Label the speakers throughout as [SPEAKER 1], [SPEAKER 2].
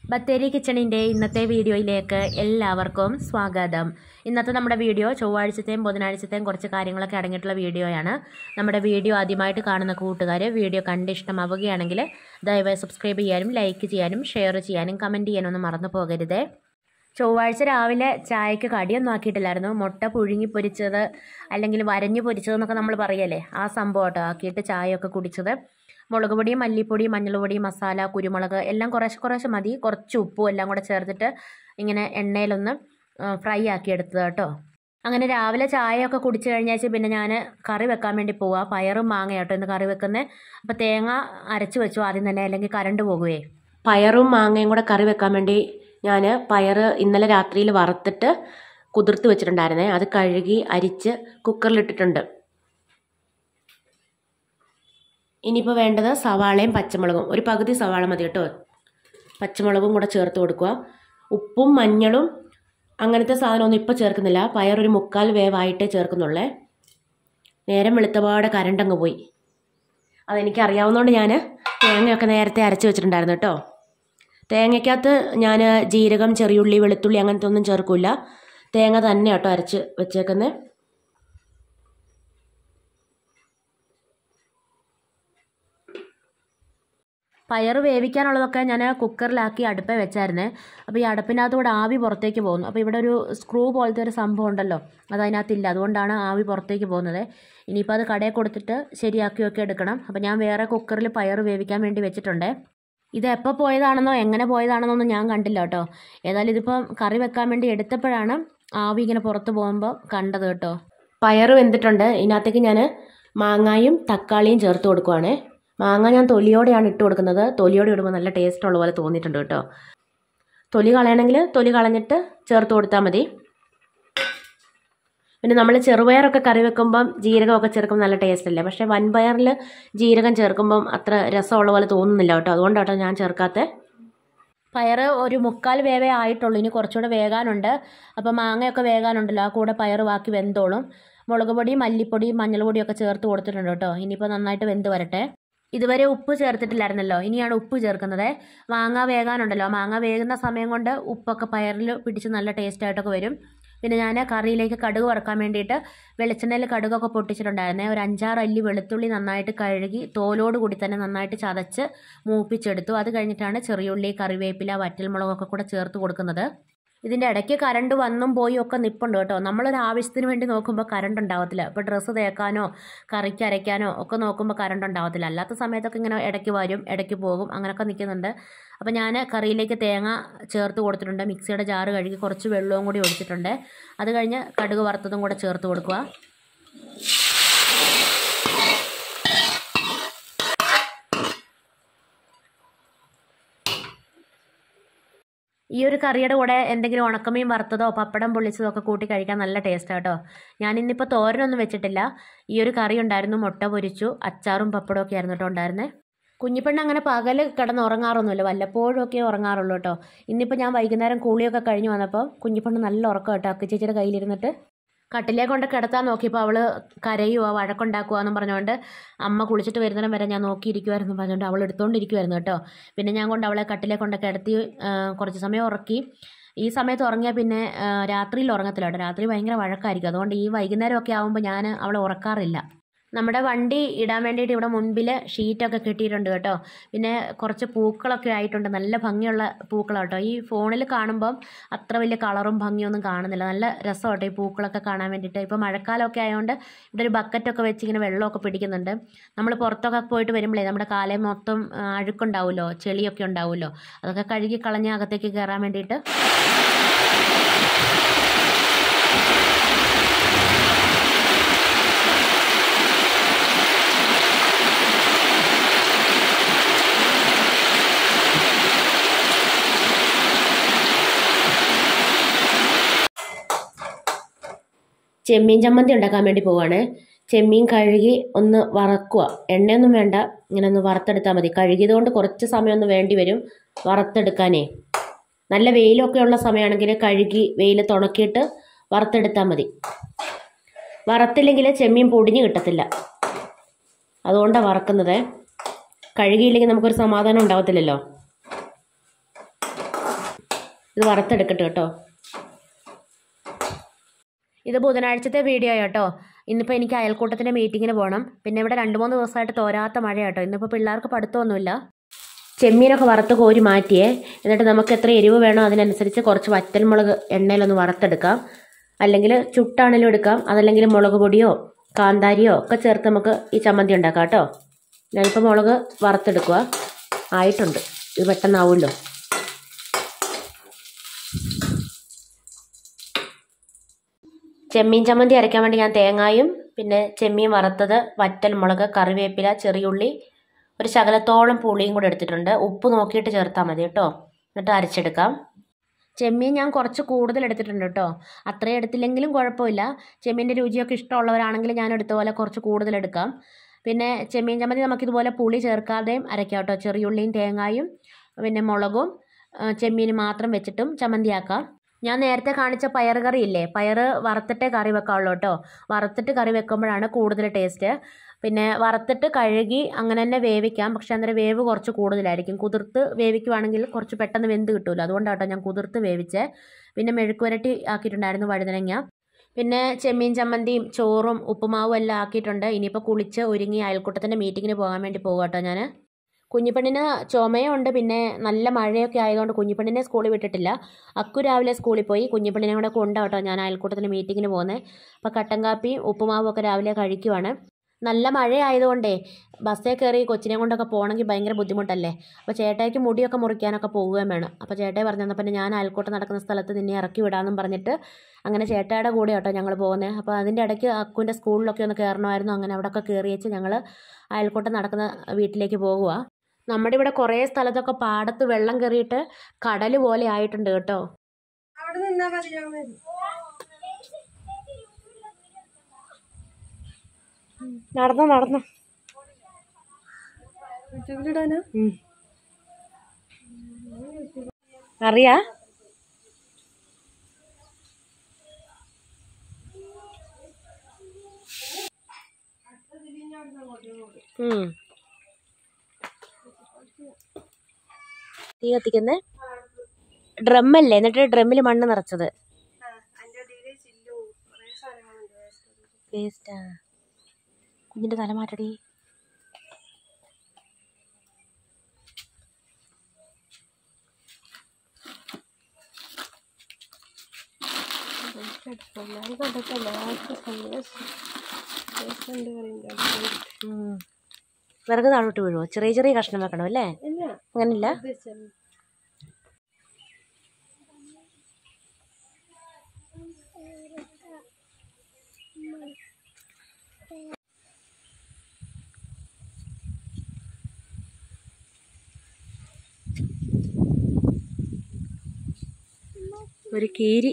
[SPEAKER 1] ബത്തേരി കിച്ചണിൻ്റെ ഇന്നത്തെ വീഡിയോയിലേക്ക് എല്ലാവർക്കും സ്വാഗതം. ഇന്നത്തെ നമ്മുടെ വീഡിയോ ചൊവ്വാഴ്ചത്തെയും ബുധനാഴ്ചത്തെയും കുറച്ച് കാര്യങ്ങളൊക്കെ അടങ്ങിയിട്ടുള്ള വീഡിയോയാണ്. നമ്മുടെ വീഡിയോ ആദ്യമായിട്ട് കാണുന്ന കൂട്ടുകാർ വീഡിയോ കണ്ട് ഇഷ്ടമാവുകയാണെങ്കിൽ ദയവായി സബ്സ്ക്രൈബ് ചെയ്യാനും ലൈക്ക് ചെയ്യാനും ഷെയർ ചെയ്യാനും കമൻറ്റ് ചെയ്യാനൊന്നും മറന്നു പോകരുതേ. ചൊവ്വാഴ്ച രാവിലെ ചായക്ക് കടിയൊന്നും ആക്കിയിട്ടില്ലായിരുന്നു. മുട്ട പുഴുങ്ങി പൊരിച്ചത് അല്ലെങ്കിൽ വരഞ്ഞു പൊരിച്ചതെന്നൊക്കെ നമ്മൾ പറയല്ലേ, ആ സംഭവം കേട്ടോ ആക്കിയിട്ട് ചായയൊക്കെ കുടിച്ചത്. മുളക് പൊടി, മല്ലിപ്പൊടി, മഞ്ഞൾപ്പൊടി, മസാല, കുരുമുളക് എല്ലാം കുറേശ്ശെ മതി. കുറച്ച് ഉപ്പും എല്ലാം കൂടെ ചേർത്തിട്ട് ഇങ്ങനെ എണ്ണയിലൊന്ന് ഫ്രൈ ആക്കി എടുത്തത് കേട്ടോ. അങ്ങനെ രാവിലെ ചായയൊക്കെ കുടിച്ച് കഴിഞ്ഞാൽ പിന്നെ ഞാൻ കറി വെക്കാൻ വേണ്ടി പോവുക. പയറും മാങ്ങ കേട്ടോ ഇന്ന് കറി വെക്കുന്നത്. അപ്പോൾ തേങ്ങ അരച്ച് വെച്ചു ആദ്യം തന്നെ, അല്ലെങ്കിൽ കറണ്ട് പോകുവേ. പയറും മാങ്ങയും കൂടെ കറി വെക്കാൻ വേണ്ടി ഞാൻ പയർ ഇന്നലെ രാത്രിയിൽ വറുത്തിട്ട് കുതിർത്ത് വെച്ചിട്ടുണ്ടായിരുന്നേ. അത് കഴുകി അരിച്ച് കുക്കറിലിട്ടിട്ടുണ്ട്. ഇനിയിപ്പോൾ വേണ്ടത് സവാളയും പച്ചമുളകും. ഒരു പകുതി സവാള മതി കേട്ടോ. പച്ചമുളകും കൂടെ ചേർത്ത് കൊടുക്കുക. ഉപ്പും മഞ്ഞളും അങ്ങനത്തെ സാധനമൊന്നും ഇപ്പോൾ ചേർക്കുന്നില്ല. പയറൊരു 3/4 വേവായിട്ടേ ചേർക്കുന്നുള്ളേ. നേരം വെളുത്തപാടെ കരണ്ടങ്ങ് പോയി. അതെനിക്ക് അറിയാവുന്നതുകൊണ്ട് ഞാൻ തേങ്ങയൊക്കെ നേരത്തെ അരച്ച് വെച്ചിട്ടുണ്ടായിരുന്നു കേട്ടോ. തേങ്ങയ്ക്കകത്ത് ഞാൻ ജീരകം, ചെറിയുള്ളി, വെളുത്തുള്ളി അങ്ങനത്തെ ഒന്നും ചേർക്കില്ല. തേങ്ങ തന്നെ കേട്ടോ അരച്ച് വെച്ചേക്കുന്നത്. പയർ വേവിക്കാനുള്ളതൊക്കെ ഞാൻ കുക്കറിലാക്കി അടുപ്പേ വെച്ചായിരുന്നേ. അപ്പോൾ ഈ അടുപ്പിനകത്തൂടെ ആവി പുറത്തേക്ക് പോകുന്നു. അപ്പോൾ ഇവിടെ ഒരു സ്ക്രൂ പോലത്തെ ഒരു സംഭവം ഉണ്ടല്ലോ, അതതിനകത്തില്ല. അതുകൊണ്ടാണ് ആവി പുറത്തേക്ക് പോകുന്നത്. ഇനിയിപ്പോൾ അത് കടയിൽ കൊടുത്തിട്ട് ശരിയാക്കിയൊക്കെ എടുക്കണം. അപ്പോൾ ഞാൻ വേറെ കുക്കറിൽ പയർ വേവിക്കാൻ വേണ്ടി വെച്ചിട്ടുണ്ടേ. ഇത് എപ്പോൾ പോയതാണെന്നോ എങ്ങനെ പോയതാണെന്നോ ഒന്നും ഞാൻ കണ്ടില്ല കേട്ടോ. ഏതായാലും ഇതിപ്പം കറി വെക്കാൻ വേണ്ടി എടുത്തപ്പോഴാണ് ആവി ഇങ്ങനെ പുറത്ത് പോകുമ്പോൾ കണ്ടത് കേട്ടോ. പയർ വെന്തിട്ടുണ്ട്. ഇതിനകത്തേക്ക് ഞാൻ മാങ്ങായും തക്കാളിയും ചേർത്ത് കൊടുക്കുവാണേ. മാങ്ങ ഞാൻ തൊലിയോടെയാണ് ഇട്ട് കൊടുക്കുന്നത്. തൊലിയോടെ ഇടുമ്പോൾ നല്ല ടേസ്റ്റ് ഉള്ള പോലെ തോന്നിയിട്ടുണ്ട് കേട്ടോ. തൊലി കളയണമെങ്കിൽ തൊലി കളഞ്ഞിട്ട് ചേർത്ത് കൊടുത്താൽ മതി. പിന്നെ നമ്മൾ ചെറുപയറൊക്കെ കറി വെക്കുമ്പം ജീരകമൊക്കെ ചേർക്കുമ്പോൾ നല്ല ടേസ്റ്റ് അല്ലേ. പക്ഷേ വൻപയറിൽ ജീരകം ചേർക്കുമ്പം അത്ര രസമുള്ള പോലെ തോന്നുന്നില്ല കേട്ടോ. അതുകൊണ്ടാട്ടോ ഞാൻ ചേർക്കാത്തത്. പയർ ഒരു 3/4 വേവേ ആയിട്ടുള്ളൂ. ഇനി കുറച്ചുകൂടെ വേകാനുണ്ട്. അപ്പോൾ മാങ്ങയൊക്കെ വേകാനുണ്ടല്ലോ, ആ കൂടെ പയർ ബാക്കി വെന്തോളും. മുളക് പൊടി, മല്ലിപ്പൊടി, മഞ്ഞൾപ്പൊടിയൊക്കെ ചേർത്ത് കൊടുത്തിട്ടുണ്ട് കേട്ടോ. ഇനിയിപ്പോൾ നന്നായിട്ട് വെന്ത് വരട്ടെ. ഇതുവരെ ഉപ്പ് ചേർത്തിട്ടില്ലായിരുന്നല്ലോ, ഇനിയാണ് ഉപ്പ് ചേർക്കുന്നത്. മാങ്ങ വേകാനുണ്ടല്ലോ, മാങ്ങ വേകുന്ന സമയം കൊണ്ട് ഉപ്പൊക്കെ പയറിൽ പിടിച്ച് നല്ല ടേസ്റ്റായിട്ടൊക്കെ വരും. പിന്നെ ഞാൻ കറിയിലേക്ക് കടുക് വറുക്കാൻ വേണ്ടിയിട്ട് വെളിച്ചെണ്ണയിൽ കടുകൊക്കെ പൊട്ടിച്ചിട്ടുണ്ടായിരുന്നേ. ഒരു 5-6 അല്ലി വെളുത്തുള്ളി നന്നായിട്ട് കഴുകി തോലോട് കൂടി തന്നെ നന്നായിട്ട് ചതച്ച് മൂപ്പിച്ചെടുത്തു. അത് കഴിഞ്ഞിട്ടാണ് ചെറിയുള്ളി, കറിവേപ്പില, വറ്റൽമുളകൊക്കെ കൂടെ ചേർത്ത് കൊടുക്കുന്നത്. ഇതിൻ്റെ ഇടയ്ക്ക് കറണ്ട് വന്നും പോയി ഒക്കെ നിൽപ്പുണ്ട് കേട്ടോ. നമ്മളൊരു ആവശ്യത്തിന് വേണ്ടി നോക്കുമ്പോൾ കറണ്ട് ഉണ്ടാവത്തില്ല. ഇപ്പോൾ ഡ്രസ്സ് തേക്കാനോ കറിക്ക് അരയ്ക്കാനോ ഒക്കെ നോക്കുമ്പോൾ കറണ്ട് ഉണ്ടാവത്തില്ല. അല്ലാത്ത സമയത്തൊക്കെ ഇങ്ങനെ ഇടയ്ക്ക് വരും ഇടയ്ക്ക് പോകും, അങ്ങനെയൊക്കെ നിൽക്കുന്നുണ്ട്. അപ്പോൾ ഞാൻ കറിയിലേക്ക് തേങ്ങ ചേർത്ത് കൊടുത്തിട്ടുണ്ട്. മിക്സിയുടെ ജാറ് കഴുകി കുറച്ച് വെള്ളവും കൂടി ഒഴിച്ചിട്ടുണ്ട്. അത് കഴിഞ്ഞ് കടുക് വറുത്തതും കൂടെ ചേർത്ത് കൊടുക്കുക. ഈ ഒരു കറിയുടെ കൂടെ എന്തെങ്കിലും ഉണക്കമീൻ വറുത്തതോ പപ്പടം പൊള്ളിച്ചതോ ഒക്കെ കൂട്ടി കഴിക്കാൻ നല്ല ടേസ്റ്റാണ് കേട്ടോ. ഞാനിന്നിപ്പോൾ തോരനൊന്നും വെച്ചിട്ടില്ല. ഈ ഒരു കറി ഉണ്ടായിരുന്നു, മുട്ട പൊരിച്ചു, അച്ചാറും പപ്പടവും ഒക്കെ ആയിരുന്നു കേട്ടോ ഉണ്ടായിരുന്നത്. കുഞ്ഞിപ്പെണ്ണ് അങ്ങനെ പകൽ കിടന്ന് ഉറങ്ങാറൊന്നുമില്ല, വല്ലപ്പോഴും ഒക്കെ ഉറങ്ങാറുള്ളൂ കേട്ടോ. ഇന്നിപ്പോൾ ഞാൻ വൈകുന്നേരം കുളിയൊക്കെ കഴിഞ്ഞ് വന്നപ്പോൾ കുഞ്ഞിപ്പെണ്ണ് നല്ല ഉറക്കം കേട്ടോ. അക്കി ചേച്ചിയുടെ കയ്യിലിരുന്നിട്ട് കട്ടിലേ കൊണ്ട് കിടത്താൻ നോക്കിയപ്പോൾ അവൾ കരയുക, വഴക്കുണ്ടാക്കുക എന്നും പറഞ്ഞുകൊണ്ട് അമ്മ കുളിച്ചിട്ട് വരുന്നതിനും വരെ ഞാൻ നോക്കിയിരിക്കുമായിരുന്നു പറഞ്ഞുകൊണ്ട് അവൾ എടുത്തുകൊണ്ടിരിക്കുമായിരുന്നു കേട്ടോ. പിന്നെ ഞാൻ കൊണ്ട് അവളെ കട്ടിലേ കൊണ്ട് കിടത്തി കുറച്ച് സമയം ഉറക്കി. ഈ സമയത്ത് ഉറങ്ങിയാൽ പിന്നെ രാത്രിയിൽ ഉറങ്ങത്തില്ല കേട്ടോ. രാത്രി ഭയങ്കര വഴക്കായിരിക്കും. അതുകൊണ്ട് ഈ വൈകുന്നേരമൊക്കെ ആകുമ്പോൾ ഞാൻ അവളെ ഉറക്കാറില്ല. നമ്മുടെ വണ്ടി ഇടാൻ വേണ്ടിയിട്ട് ഇവിടെ മുൻപിൽ ഷീറ്റൊക്കെ കെട്ടിയിട്ടുണ്ട് കേട്ടോ. പിന്നെ കുറച്ച് പൂക്കളൊക്കെ ആയിട്ടുണ്ട്, നല്ല ഭംഗിയുള്ള പൂക്കളാണ് കേട്ടോ. ഈ ഫോണിൽ കാണുമ്പം അത്ര വലിയ കളറും ഭംഗിയൊന്നും കാണുന്നില്ല. നല്ല രസമാട്ടോ ഈ പൂക്കളൊക്കെ കാണാൻ വേണ്ടിയിട്ട്. ഇപ്പോൾ മഴക്കാലമൊക്കെ ആയതുകൊണ്ട് ഇവിടെ ഒരു ബക്കറ്റൊക്കെ വെച്ച് ഇങ്ങനെ വെള്ളമൊക്കെ പിടിക്കുന്നുണ്ട്. നമ്മൾ പുറത്തൊക്കെ പോയിട്ട് വരുമ്പോഴേ നമ്മുടെ കാലം മൊത്തം അഴുക്കുണ്ടാവുമല്ലോ, ചെളിയൊക്കെ ഉണ്ടാവുമല്ലോ, അതൊക്കെ കഴുകി കളഞ്ഞ് അകത്തേക്ക് കയറാൻ വേണ്ടിയിട്ട്. ചെമ്മീൻ ചമ്മന്തി ഉണ്ടാക്കാൻ വേണ്ടി പോവാണ്. ചെമ്മീൻ കഴുകി ഒന്ന് വറക്കുക. എണ്ണയൊന്നും വേണ്ട, ഇങ്ങനെ ഒന്ന് വറുത്തെടുത്താൽ മതി. കഴുകിയത് കൊണ്ട് കുറച്ച് സമയമൊന്ന് വേണ്ടി വരും വറുത്തെടുക്കാനേ. നല്ല വെയിലൊക്കെ ഉള്ള സമയമാണെങ്കിൽ കഴുകി വെയിലത്ത് ഉണക്കിയിട്ട് വറുത്തെടുത്താൽ മതി. വറുത്തില്ലെങ്കിൽ ചെമ്മീൻ പൊടിഞ്ഞ് കിട്ടത്തില്ല, അതുകൊണ്ടാണ് വറക്കുന്നത്. കഴുകിയില്ലെങ്കിൽ നമുക്കൊരു സമാധാനം ഉണ്ടാവത്തില്ലല്ലോ. ഇത് വറുത്തെടുക്കട്ടെ കേട്ടോ. ഇത് ബുധനാഴ്ചത്തെ വീഡിയോ കേട്ടോ. ഇന്നിപ്പോൾ എനിക്ക് അയൽക്കൂട്ടത്തിൻ്റെ മീറ്റിങ്ങിന് പോകണം. പിന്നെ ഇവിടെ 2-3 ദിവസമായിട്ട് തോരാത്ത മഴ കേട്ടോ. ഇന്നിപ്പോൾ പിള്ളേർക്ക് പഠിത്തമൊന്നുമില്ല. ചെമ്മീനൊക്കെ വറുത്ത് കോരി മാറ്റിയേ. എന്നിട്ട് നമുക്ക് എത്ര എരിവ് വേണോ അതിനനുസരിച്ച് കുറച്ച് വറ്റൽമുളക് എണ്ണയിലൊന്ന് വറുത്തെടുക്കാം. അല്ലെങ്കിൽ ചുട്ടാണെങ്കിലും എടുക്കാം. അതല്ലെങ്കിൽ മുളക് പൊടിയോ കാന്താരിയോ ഒക്കെ ചേർത്ത് നമുക്ക് ഈ ചമ്മന്തി ഉണ്ടാക്കാം കേട്ടോ. ഞാനിപ്പോൾ മുളക് വറുത്തെടുക്കുക. ആയിട്ടുണ്ട്. ഇത് പെട്ടെന്നാവുമല്ലോ. ചെമ്മീൻ ചമ്മന്തി അരയ്ക്കാൻ വേണ്ടി ഞാൻ തേങ്ങായും പിന്നെ ചെമ്മീൻ വറുത്തത്, വറ്റൽമുളക്, കറിവേപ്പില, ചെറിയുള്ളി, ഒരു ശകലത്തോളം പുളിയും കൂടെ എടുത്തിട്ടുണ്ട്. ഉപ്പ് നോക്കിയിട്ട് ചേർത്താൽ മതി കേട്ടോ. എന്നിട്ട് അരച്ചെടുക്കാം. ചെമ്മീൻ ഞാൻ കുറച്ച് കൂടുതൽ എടുത്തിട്ടുണ്ട് കേട്ടോ. അത്രയും എടുത്തില്ലെങ്കിലും കുഴപ്പമില്ല. ചെമ്മീൻ്റെ രുചിയൊക്കെ ഇഷ്ടമുള്ളവരാണെങ്കിൽ ഞാൻ എടുത്ത പോലെ കുറച്ച് കൂടുതൽ എടുക്കാം. പിന്നെ ചെമ്മീൻ ചമ്മന്തി നമുക്കിതുപോലെ പുളി ചേർക്കാതെയും അരയ്ക്കാം കേട്ടോ. ചെറിയുള്ളിയും തേങ്ങായും പിന്നെ മുളകും ചെമ്മീനും മാത്രം വെച്ചിട്ടും ചമ്മന്തിയാക്കാം. ഞാൻ നേരത്തെ കാണിച്ച പയർ കറി ഇല്ലേ, പയർ വറുത്തിട്ടേ കറി വെക്കാവുള്ളൂ കേട്ടോ. വറുത്തിട്ട് കറി വെക്കുമ്പോഴാണ് കൂടുതൽ ടേസ്റ്റ്. പിന്നെ വറുത്തിട്ട് കഴുകി അങ്ങനെ തന്നെ വേവിക്കാം. പക്ഷേ അന്നേരം വേവ് കുറച്ച് കൂടുതലായിരിക്കും. കുതിർത്ത് വേവിക്കുവാണെങ്കിൽ കുറച്ച് പെട്ടെന്ന് വെന്ത് കിട്ടുമല്ലോ. അതുകൊണ്ടാണ് കേട്ടോ ഞാൻ കുതിർത്ത് വേവിച്ചേ. പിന്നെ മെഴുക്ക് പുരട്ടി ആക്കിയിട്ടുണ്ടായിരുന്നു വഴുതനങ്ങ. പിന്നെ ചെമ്മീൻ ചമ്മന്തിയും ചോറും ഉപ്പുമാവും എല്ലാം ആക്കിയിട്ടുണ്ട്. ഇനിയിപ്പോൾ കുളിച്ച് ഒരുങ്ങി അയൽക്കൂട്ടത്തിൻ്റെ മീറ്റിങ്ങിന് പോകാൻ വേണ്ടി പോകും കേട്ടോ ഞാൻ. കുഞ്ഞിപ്പെണ്ണിന് ചുമയുണ്ട്. പിന്നെ നല്ല മഴയൊക്കെ ആയതുകൊണ്ട് കുഞ്ഞിപ്പെണ്ണിനെ സ്കൂളിൽ വിട്ടിട്ടില്ല. അക്കു രാവിലെ സ്കൂളിൽ പോയി. കുഞ്ഞിപ്പെണ്ണിനെ കൂടെ കൊണ്ടാണ് കേട്ടോ ഞാൻ അയൽക്കൂട്ടത്തിൻ്റെ മീറ്റിങ്ങിന് പോകുന്നത്. അപ്പോൾ കട്ടൻ കാപ്പിയും ഉപ്പുമാവും ഒക്കെ രാവിലെ കഴിക്കുവാണ്. നല്ല മഴയായതുകൊണ്ടേ ബസ്സിൽ കയറി കൊച്ചിനെ കൊണ്ടൊക്കെ പോകണമെങ്കിൽ ഭയങ്കര ബുദ്ധിമുട്ടല്ലേ. അപ്പോൾ ചേട്ടായിക്ക് മുടിയൊക്കെ മുറിക്കാനൊക്കെ പോവുകയും വേണം. അപ്പോൾ ചേട്ടായി പറഞ്ഞു തന്നപ്പോൾ പിന്നെ ഞാൻ അയൽക്കൂട്ടം നടക്കുന്ന സ്ഥലത്ത് നിന്നെ ഇറക്കി വിടാമെന്നും പറഞ്ഞിട്ട് അങ്ങനെ ചേട്ടായുടെ കൂടെ കേട്ടോ ഞങ്ങൾ പോകുന്നത്. അപ്പോൾ അതിൻ്റെ ഇടയ്ക്ക് അക്കുവിൻ്റെ സ്കൂളിലൊക്കെ ഒന്ന് കയറണമായിരുന്നു. അങ്ങനെ അവിടെയൊക്കെ കയറി വെച്ച് ഞങ്ങൾ അയൽക്കൂട്ടം നടക്കുന്ന വീട്ടിലേക്ക് പോകുക. നമ്മുടെ ഇവിടെ കുറേ സ്ഥലത്തൊക്കെ പാടത്ത് വെള്ളം കയറിയിട്ട് കടൽ പോലെ ആയിട്ടുണ്ട് കേട്ടോ. നടന്നോ അറിയാ. തീ കത്തിക്കുന്നേ ഡ്രമ്മല്ലേ, എന്നിട്ട് ഡ്രമ്മിൽ മണ്ണ് നിറച്ചത് വേസ്റ്റാ. കുഞ്ഞിന്റെ തല മാറ്റടി. വിറക് താഴോട്ട് വീഴുമോ? ചെറിയ ചെറിയ കഷ്ണം വെക്കണം അല്ലേ? അങ്ങനില്ല. ഒരു കീരി.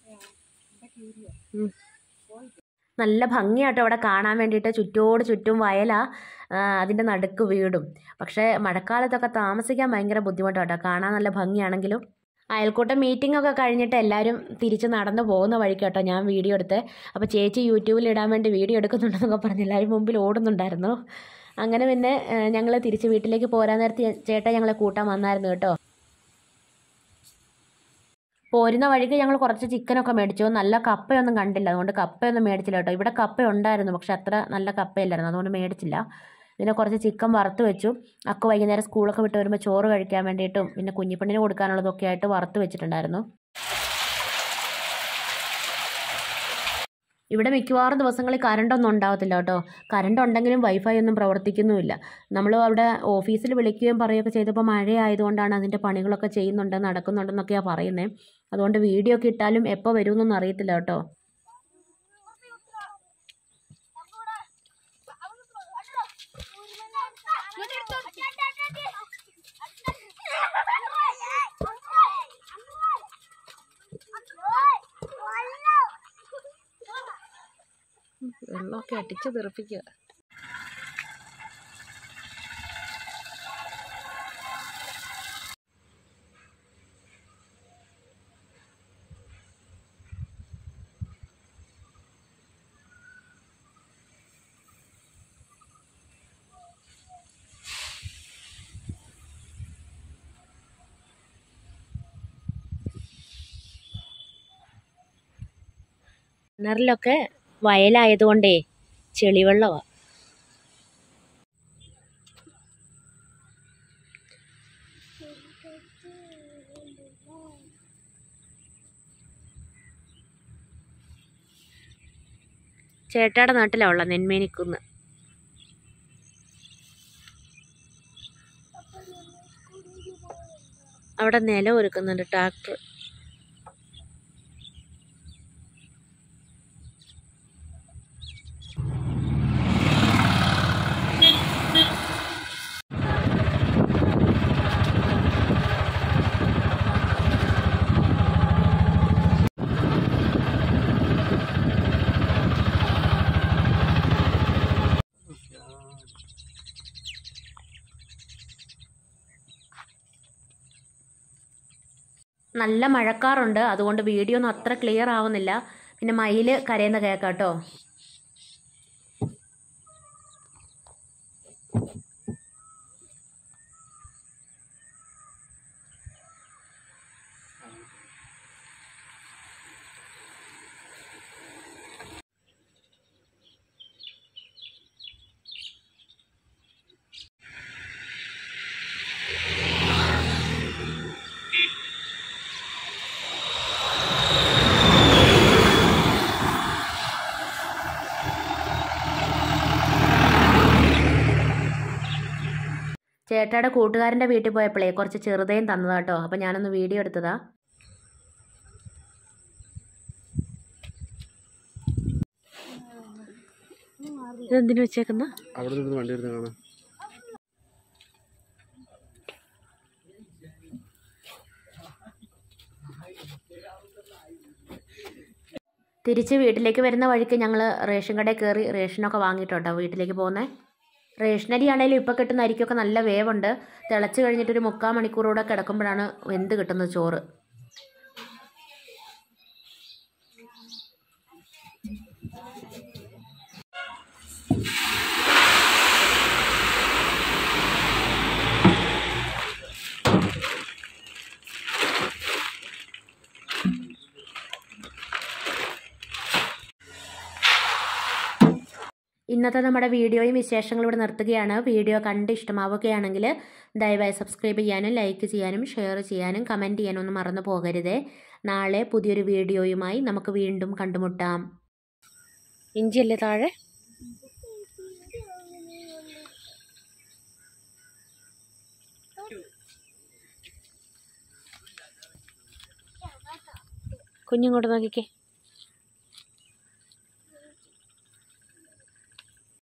[SPEAKER 1] നല്ല ഭംഗിയാട്ടോ അവിടെ കാണാൻ വേണ്ടിയിട്ട്. ചുറ്റോട് ചുറ്റും വയലാ, അതിൻ്റെ നടുക്ക് വീടും. പക്ഷേ മഴക്കാലത്തൊക്കെ താമസിക്കാൻ ഭയങ്കര ബുദ്ധിമുട്ടാട്ടോ. കാണാൻ നല്ല ഭംഗിയാണെങ്കിലും. അയൽക്കൂട്ടം മീറ്റിംഗ് ഒക്കെ കഴിഞ്ഞിട്ട് എല്ലാവരും തിരിച്ച് നടന്നു പോകുന്ന വഴിക്ക് കേട്ടോ ഞാൻ വീഡിയോ എടുത്തത്. അപ്പോൾ ചേച്ചി യൂട്യൂബിൽ ഇടാൻ വേണ്ടി വീഡിയോ എടുക്കുന്നുണ്ടെന്നൊക്കെ പറഞ്ഞ് എല്ലാവരും മുമ്പിൽ ഓടുന്നുണ്ടായിരുന്നു. അങ്ങനെ പിന്നെ ഞങ്ങൾ തിരിച്ച് വീട്ടിലേക്ക് പോരാൻ നേരത്ത് ചേട്ടാ ഞങ്ങളെ കൂട്ടാൻ വന്നായിരുന്നു കേട്ടോ. പോരുന്ന വഴിക്ക് ഞങ്ങൾ കുറച്ച് ചിക്കനൊക്കെ മേടിച്ചു. നല്ല കപ്പയൊന്നും കണ്ടില്ല, അതുകൊണ്ട് കപ്പയൊന്നും മേടിച്ചില്ല കേട്ടോ. ഇവിടെ കപ്പ ഉണ്ടായിരുന്നു, പക്ഷെ അത്ര നല്ല കപ്പയില്ലായിരുന്നു, അതുകൊണ്ട് മേടിച്ചില്ല. പിന്നെ കുറച്ച് ചിക്കൻ വറുത്ത് വെച്ചു. അക്ക് വൈകുന്നേരം സ്കൂളൊക്കെ വിട്ട് വരുമ്പോൾ ചോറ് കഴിക്കാൻ വേണ്ടിയിട്ടും പിന്നെ കുഞ്ഞിപ്പെണ്ണിന് കൊടുക്കാനുള്ളതൊക്കെ ആയിട്ട് വറുത്ത് വെച്ചിട്ടുണ്ടായിരുന്നു. ഇവിടെ മിക്കവാറും ദിവസങ്ങളിൽ കറണ്ടൊന്നും ഉണ്ടാകത്തില്ല കേട്ടോ. കറണ്ട് ഉണ്ടെങ്കിലും വൈഫൈ ഒന്നും പ്രവർത്തിക്കുന്നുമില്ല. നമ്മൾ അവിടെ ഓഫീസിൽ വിളിക്കുകയും പറയുകയൊക്കെ ചെയ്തപ്പോൾ മഴയായതുകൊണ്ടാണ് അതിൻ്റെ പണികളൊക്കെ ചെയ്യുന്നുണ്ട് നടക്കുന്നുണ്ടെന്നൊക്കെയാണ് പറയുന്നത്. അതുകൊണ്ട് വീഡിയോ ഒക്കെ ഇട്ടാലും എപ്പോൾ വരുമെന്നൊന്നും അറിയത്തില്ല കേട്ടോ. വെള്ളമൊക്കെ അടിച്ച് തെറിപ്പിക്കുക. കിണറിലൊക്കെ വയലായതുകൊണ്ടേ ചെളിവെള്ളമാണ്. ചേട്ടായുടെ നാട്ടിലാണ് ഉള്ളത്, നെന്മേനിക്കുന്ന്. അവിടെ നിലം ഒരുക്കുന്നുണ്ട് ട്രാക്ടർ. നല്ല മഴക്കാറുണ്ട്, അതുകൊണ്ട് വീഡിയോ ഒന്നും അത്ര ക്ലിയർ ആവുന്നില്ല. പിന്നെ മയിൽ കരയുന്ന കേൾക്കാം കേട്ടോ. ചേട്ടായുടെ കൂട്ടുകാരൻ്റെ വീട്ടിൽ പോയപ്പോഴേ കുറച്ച് ചെറുതേം തന്നതാ കേട്ടോ. അപ്പോൾ ഞാനൊന്ന് വീഡിയോ എടുത്തതാ. ഇതെന്തിനു വെച്ചേക്കുന്ന? തിരിച്ച് വീട്ടിലേക്ക് വരുന്ന വഴിക്ക് ഞങ്ങൾ റേഷൻ കടയിൽ കയറി റേഷനൊക്കെ വാങ്ങിയിട്ടോ വീട്ടിലേക്ക് പോകുന്നത്. റേഷനരി ആണെങ്കിലും ഇപ്പോൾ കിട്ടുന്ന അരിക്കൊക്കെ നല്ല വേവുണ്ട്. തിളച്ച് കഴിഞ്ഞിട്ടൊരു 3/4 മണിക്കൂറൂടെ കിടക്കുമ്പോഴാണ് വെന്ത് കിട്ടുന്നത് ചോറ്. ഇന്നത്തെ നമ്മുടെ വീഡിയോയും വിശേഷങ്ങളും ഇവിടെ നിർത്തുകയാണ്. വീഡിയോ കണ്ട് ഇഷ്ടമാവുകയാണെങ്കിൽ ദയവായി സബ്സ്ക്രൈബ് ചെയ്യാനും ലൈക്ക് ചെയ്യാനും ഷെയർ ചെയ്യാനും കമൻറ്റ് ചെയ്യാനും ഒന്നും മറന്നു പോകരുതേ. നാളെ പുതിയൊരു വീഡിയോയുമായി നമുക്ക് വീണ്ടും കണ്ടുമുട്ടാം. ഇഞ്ചിയല്ലേ താഴെ? കുഞ്ഞിങ്ങോട്ട് നോക്കിക്കേ.